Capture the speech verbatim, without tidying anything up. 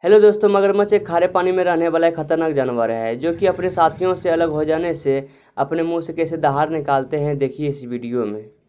Hello दोस्तों, मगरमच्छ एक खारे पानी में रहने वाला एक खतरनाक जानवर है जो कि अपने साथियों से अलग हो जाने से अपने मुंह से कैसे दहाड़ निकालते हैं, देखिए इस वीडियो में।